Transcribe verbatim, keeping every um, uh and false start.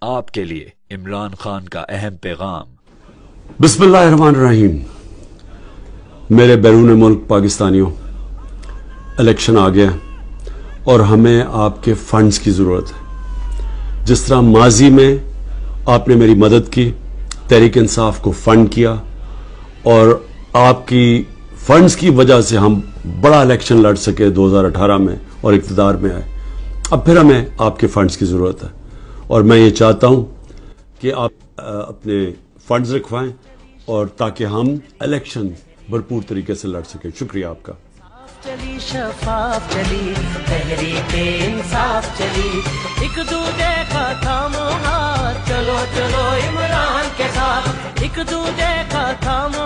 आपके लिए इमरान खान का अहम पैगाम। बिस्मिल्लाहिर्रहमानिर्रहीम। मेरे बैरून मुल्क पाकिस्तानियों, इलेक्शन आ गया और हमें आपके फंड्स की ज़रूरत है। जिस तरह माजी में आपने मेरी मदद की, तहरीक इंसाफ को फंड किया और आपकी फंड्स की वजह से हम बड़ा इलेक्शन लड़ सके दो हज़ार अठारह में और इक़्तिदार में आए। अब फिर हमें आपके फंड्स की ज़रूरत है और मैं ये चाहता हूं कि आप अपने फंड्स रखवाएं और ताकि हम इलेक्शन भरपूर तरीके से लड़ सकें। शुक्रिया आपका। चली शफाफ चली तहरीक इंसाफ चली, एक दूजे का थामो हाथ, चलो चलो इमरान के साथ, एक दूजे का थामो